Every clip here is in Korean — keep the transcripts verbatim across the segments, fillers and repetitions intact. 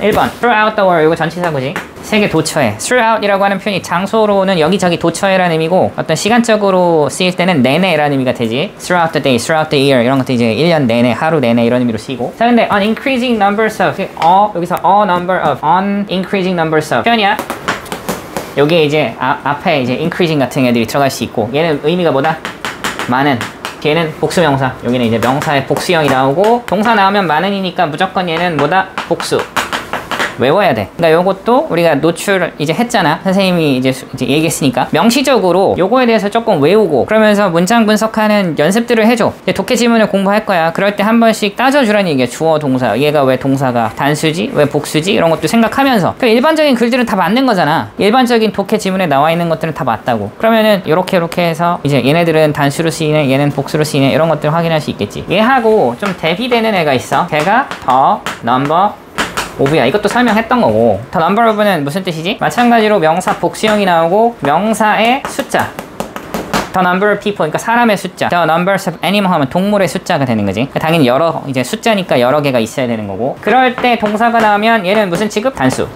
일 번 throughout the world, 이거 전치사구지. 세계 도처에. throughout이라고 하는 표현이 장소로는 여기저기 도처에라는 의미고 어떤 시간적으로 쓰일 때는 내내라는 의미가 되지. throughout the day, throughout the year 이런 것도 이제 일 년 내내, 하루 내내 이런 의미로 쓰이고. 자, 근데 on increasing numbers of, 어, 여기서 a number of, on increasing numbers of 표현이야. 여기에 이제 아, 앞에 이제 increasing 같은 애들이 들어갈 수 있고, 얘는 의미가 뭐다? 많은. 얘는 복수명사. 여기는 이제 명사의 복수형이 나오고, 동사 나오면 많은이니까 무조건 얘는 뭐다? 복수. 외워야 돼. 그러니까 요것도 우리가 노출을 이제 했잖아. 선생님이 이제, 이제 얘기했으니까 명시적으로 요거에 대해서 조금 외우고 그러면서 문장 분석하는 연습들을 해줘. 독해 지문을 공부할 거야. 그럴 때 한 번씩 따져주라는 얘기야. 주어 동사. 얘가 왜 동사가 단수지? 왜 복수지? 이런 것도 생각하면서. 그 일반적인 글들은 다 맞는 거잖아. 일반적인 독해 지문에 나와 있는 것들은 다 맞다고. 그러면은 요렇게 요렇게 해서 이제 얘네들은 단수로 쓰이네, 얘는 복수로 쓰이네, 이런 것들을 확인할 수 있겠지. 얘하고 좀 대비되는 애가 있어. 걔가 더 넘버 오브야. 이것도 설명했던 거고. 더 number of는 무슨 뜻이지? 마찬가지로 명사 복수형이 나오고 명사의 숫자. The number of people, 그러니까 사람의 숫자. The numbers of animal 하면 동물의 숫자가 되는 거지. 당연히 여러, 이제 숫자니까 여러 개가 있어야 되는 거고. 그럴 때 동사가 나오면 얘는 무슨 취급? 단수.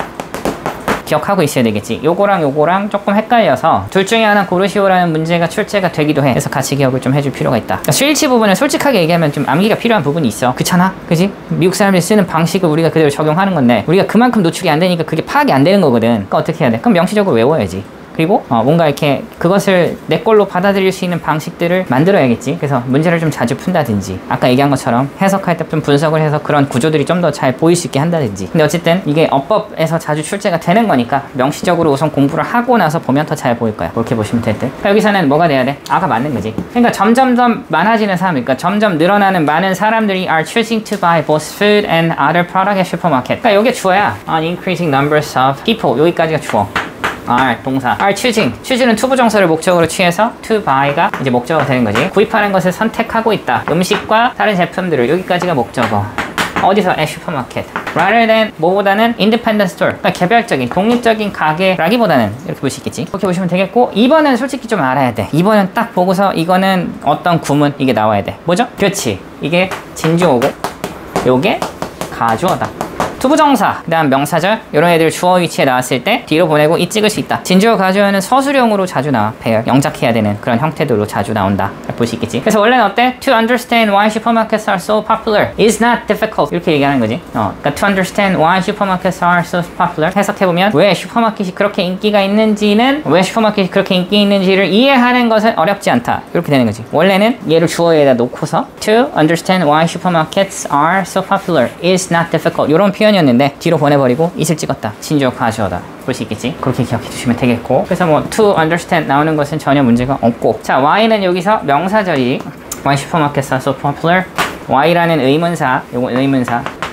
기억하고 있어야 되겠지. 요거랑 요거랑 조금 헷갈려서 둘 중에 하나 고르시오라는 문제가 출제가 되기도 해. 그래서 같이 기억을 좀 해줄 필요가 있다. 그러니까 수일치 부분은 솔직하게 얘기하면 좀 암기가 필요한 부분이 있어. 그렇잖아? 그지? 미국 사람들이 쓰는 방식을 우리가 그대로 적용하는 건데 우리가 그만큼 노출이 안 되니까 그게 파악이 안 되는 거거든. 그러니까 어떻게 해야 돼? 그럼 명시적으로 외워야지. 그리고 어, 뭔가 이렇게 그것을 내 걸로 받아들일 수 있는 방식들을 만들어야겠지. 그래서 문제를 좀 자주 푼다든지 아까 얘기한 것처럼 해석할 때 좀 분석을 해서 그런 구조들이 좀 더 잘 보일 수 있게 한다든지. 근데 어쨌든 이게 어법에서 자주 출제가 되는 거니까 명시적으로 우선 공부를 하고 나서 보면 더 잘 보일 거야. 그렇게 보시면 될 듯. 그러니까 여기서는 뭐가 돼야 돼? 아가 맞는 거지. 그러니까 점점점 많아지는 사람, 그러니까 점점 늘어나는 많은 사람들이 are choosing to buy both food and other product at supermarket. 그러니까 이게 주어야. On increasing numbers of people. 여기까지가 주어. are 동사. are choosing. choose는 투부정사를 목적으로 취해서 to buy가 이제 목적어가 되는 거지. 구입하는 것을 선택하고 있다. 음식과 다른 제품들을. 여기까지가 목적어. 어디서? at 슈퍼마켓. rather than 뭐보다는 independent store. 그러니까 개별적인 독립적인 가게라기보다는 이렇게 볼 수 있겠지. 그렇게 보시면 되겠고 이 번은 솔직히 좀 알아야 돼. 이 번은 딱 보고서 이거는 어떤 구문 이게 나와야 돼. 뭐죠? 그렇지. 이게 진주어고 요게 가주어다. 투부정사, 그 다음 명사절 이런 애들 주어 위치에 나왔을 때 뒤로 보내고 이 찍을 수 있다. 진주어 가주어는 서술형으로 자주 나와. 배열, 영작해야 되는 그런 형태들로 자주 나온다. 볼 수 있겠지. 그래서 원래는 어때? To understand why supermarkets are so popular is not difficult. 이렇게 얘기하는 거지. 어, 그러니까 to understand why supermarkets are so popular 해석해보면 왜 슈퍼마켓이 그렇게 인기가 있는지는 왜 슈퍼마켓이 그렇게 인기 있는지를 이해하는 것은 어렵지 않다. 이렇게 되는 거지. 원래는 얘를 주어에다 놓고서 to understand why supermarkets are so popular is not difficult. 이런 표현 이었는데 뒤로 보내버리고 it을 찍었다. 진주어 가주어다. 볼 수 있겠지? 그렇게 기억해 주시면 되겠고 그래서 뭐 to understand 나오는 것은 전혀 문제가 없고 자 why는 여기서 명사절이 why supermarkets are so popular why라는 의문사 요거 의문사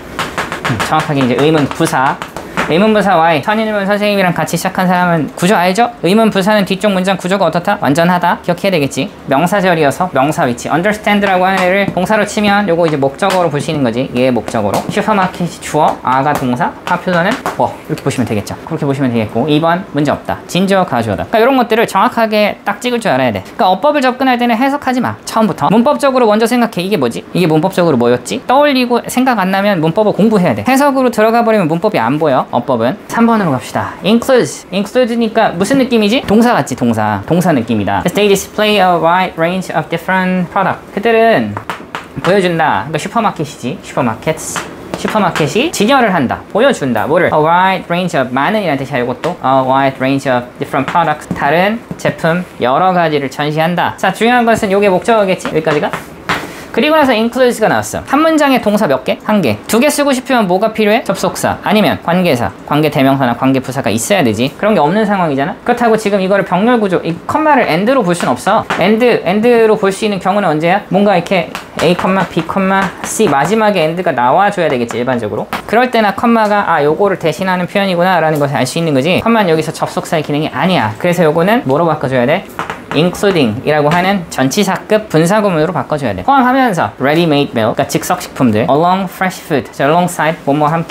음, 정확하게 이제 의문 부사 의문부사 why 선인문 선생님이랑 같이 시작한 사람은 구조 알죠? 의문부사는 뒤쪽 문장 구조가 어떻다? 완전하다 기억해야 되겠지. 명사절이어서 명사 위치 understand라고 하는 애를 동사로 치면 요거 이제 목적어로 보시는 거지. 얘의 목적어로 슈퍼마켓이 주어 아가 동사 popular는 뭐 이렇게 보시면 되겠죠. 그렇게 보시면 되겠고 이 번 문제 없다. 진주어 가주어다. 그러니까 이런 것들을 정확하게 딱 찍을 줄 알아야 돼. 그러니까 어법을 접근할 때는 해석하지 마. 처음부터 문법적으로 먼저 생각해. 이게 뭐지? 이게 문법적으로 뭐였지? 떠올리고 생각 안 나면 문법을 공부해야 돼. 해석으로 들어가 버리면 문법이 안 보여. 어법은 삼 번으로 갑시다. includes. include니까 무슨 느낌이지? 동사 같지 동사. 동사 느낌이다. They display a wide range of different products. 그들은 보여준다. 그러니까 슈퍼마켓이지. 슈퍼마켓. 슈퍼마켓이 진열을 한다. 보여준다. 뭐를? A wide range of 많은 이라는 뜻이야. 이것도 A wide range of different products. 다른 제품 여러 가지를 전시한다. 자 중요한 것은 이게 목적어겠지? 여기까지가? 그리고 나서 includes가 나왔어. 한 문장에 동사 몇 개? 한 개. 두 개 쓰고 싶으면 뭐가 필요해? 접속사 아니면 관계사, 관계 대명사나 관계 부사가 있어야 되지. 그런 게 없는 상황이잖아. 그렇다고 지금 이거를 병렬 구조, 이 컴마를 and로 볼 순 없어. and, and로 볼 수 있는 경우는 언제야? 뭔가 이렇게 A, B, C 마지막에 and가 나와줘야 되겠지 일반적으로. 그럴 때나 컴마가 아 요거를 대신하는 표현이구나 라는 것을 알 수 있는 거지. 컴마는 여기서 접속사의 기능이 아니야. 그래서 요거는 뭐로 바꿔줘야 돼? including 이라고 하는 전치사급 분사구문으로 바꿔줘야 돼. 포함하면서 ready-made meal, 그러니까 즉석식품들, along fresh food, alongside 뭐뭐 함께,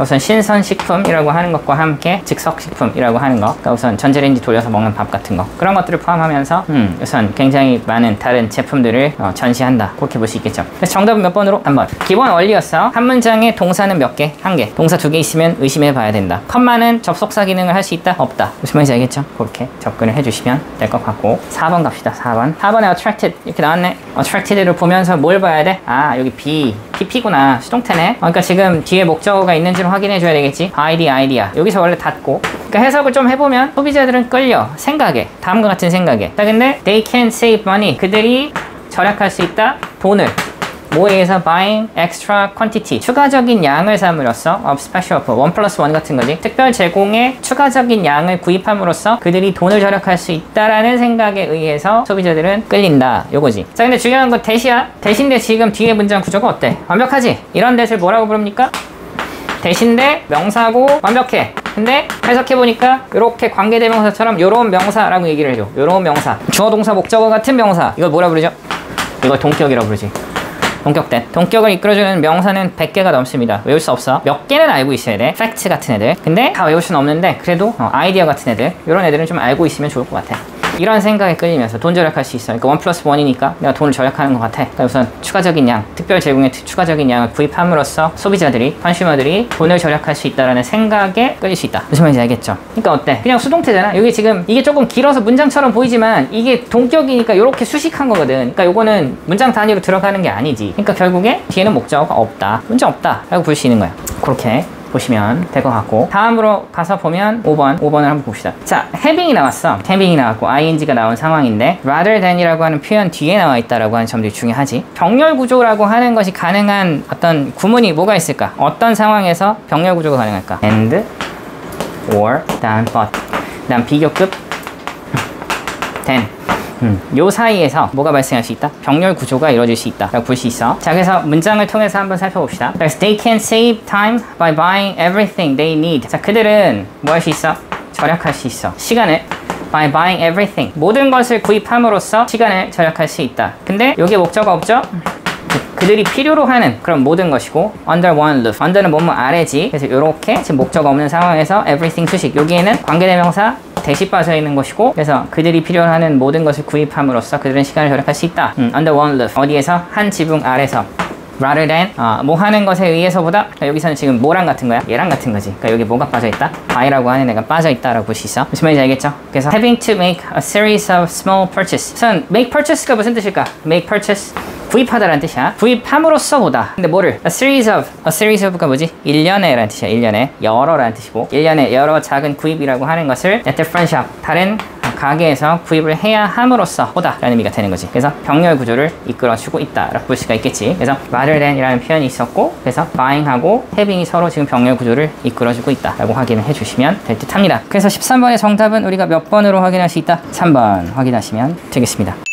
우선 신선식품이라고 하는 것과 함께 즉석식품이라고 하는 것, 그러니까 우선 전자레인지 돌려서 먹는 밥 같은 거, 그런 것들을 포함하면서 음, 우선 굉장히 많은 다른 제품들을 어, 전시한다, 그렇게 볼 수 있겠죠. 그래서 정답은 몇 번으로? 삼 번. 기본 원리였어. 한 문장에 동사는 몇 개? 한 개. 동사 두 개 있으면 의심해 봐야 된다. 컴마는 접속사 기능을 할 수 있다? 없다. 무슨 말인지 알겠죠? 그렇게 접근을 해주시면 될 것 같고, 사 번 갑시다. 사 번. 사 번에 attracted 이렇게 나왔네. attracted를 보면서 뭘 봐야 돼? 아, 여기 be, pp구나. 수동태네. 어, 그러니까 지금 뒤에 목적어가 있는지를 확인해 줘야 되겠지. by the idea. 여기서 원래 닫고, 그러니까 해석을 좀 해보면 소비자들은 끌려, 생각에, 다음과 같은 생각에. 자, 근데 they can save money. 그들이 절약할 수 있다. 돈을. 뭐에 의해서 buying extra quantity, 추가적인 양을 삼으로써 of special offer, 원 플러스 원 같은 거지. 특별 제공에 추가적인 양을 구입함으로써 그들이 돈을 절약할 수 있다라는 생각에 의해서 소비자들은 끌린다, 요거지. 자, 근데 중요한 건 대시야. 대신데 지금 뒤에 문장 구조가 어때? 완벽하지? 이런 대시를 뭐라고 부릅니까? 대신데 명사고 완벽해. 근데 해석해보니까 이렇게 관계대명사처럼 요런 명사라고 얘기를 해줘. 요런 명사, 주어 동사 목적어 같은 명사, 이걸 뭐라 부르죠? 이걸 동격이라고 부르지. 동격된. 동격을 이끌어주는 명사는 백 개가 넘습니다. 외울 수 없어. 몇 개는 알고 있어야 돼. 팩트 같은 애들. 근데 다 외울 수는 없는데 그래도 어, 아이디어 같은 애들, 이런 애들은 좀 알고 있으면 좋을 것 같아. 이런 생각에 끌리면서 돈 절약할 수 있어. 그러니까 원 플러스 원이니까 내가 돈을 절약하는 것 같아. 그러니까 우선 추가적인 양, 특별 제공에 추가적인 양을 구입함으로써 소비자들이, 컨슈머들이 돈을 절약할 수 있다라는 생각에 끌릴 수 있다. 무슨 말인지 알겠죠? 그러니까 어때? 그냥 수동태잖아. 여기 지금 이게 조금 길어서 문장처럼 보이지만 이게 동격이니까 이렇게 수식한 거거든. 그러니까 요거는 문장 단위로 들어가는 게 아니지. 그러니까 결국에 뒤에는 목적어가 없다, 문장 없다 라고 볼 수 있는 거야. 그렇게 보시면 될 것 같고, 다음으로 가서 보면 오 번, 오 번을 한번 봅시다. 자, having이 나왔어. having이 나왔고 ing가 나온 상황인데 rather than이라고 하는 표현 뒤에 나와 있다라고 하는 점들이 중요하지. 병렬 구조라고 하는 것이 가능한 어떤 구문이 뭐가 있을까? 어떤 상황에서 병렬 구조가 가능할까? and, or, 다음 but, 다음 비교급, then. 음, 요 사이에서 뭐가 발생할 수 있다? 병렬 구조가 이루어질 수 있다 라고 볼 수 있어. 자, 그래서 문장을 통해서 한번 살펴봅시다. 그래서 they can save time by buying everything they need. 자, 그들은 뭐 할 수 있어? 절약할 수 있어. 시간을 by buying everything, 모든 것을 구입함으로써 시간을 절약할 수 있다. 근데 여기에 목적어 없죠? 그들이 필요로 하는 그런 모든 것이고, under one roof, under는 뭐뭐 아래지. 그래서 이렇게 지금 목적어 없는 상황에서 everything 수식, 여기에는 관계대명사 대시 빠져 있는 것이고, 그래서 그들이 필요하는 모든 것을 구입함으로써 그들은 시간을 절약할 수 있다. 음, under one roof, 어디에서? 한 지붕 아래서. rather than, 어, 뭐 하는 것에 의해서보다. 그러니까 여기서는 지금 뭐랑 같은 거야? 얘랑 같은 거지. 그러니까 여기 뭐가 빠져있다? by라고 하는 애가 빠져있다라고 볼 수 있어. 무슨 말인지 알겠죠? 그래서 having to make a series of small purchases. 우선 make purchase가 무슨 뜻일까? make purchase, 구입하다라는 뜻이야. 구입함으로써 보다. 근데 뭐를? A series of, a series of가 뭐지? 일련의 라는 뜻이야. 일련의, 여러라는 뜻이고, 일련의 여러 작은 구입이라고 하는 것을 at different shop, 다른 가게에서 구입을 해야 함으로써 보다 라는 의미가 되는 거지. 그래서 병렬 구조를 이끌어주고 있다 라고 볼 수가 있겠지. 그래서 rather than 이라는 표현이 있었고, 그래서 buying하고 having이 서로 지금 병렬 구조를 이끌어주고 있다 라고 확인을 해주시면 될 듯 합니다. 그래서 십삼 번의 정답은 우리가 몇 번으로 확인할 수 있다? 삼 번 확인하시면 되겠습니다.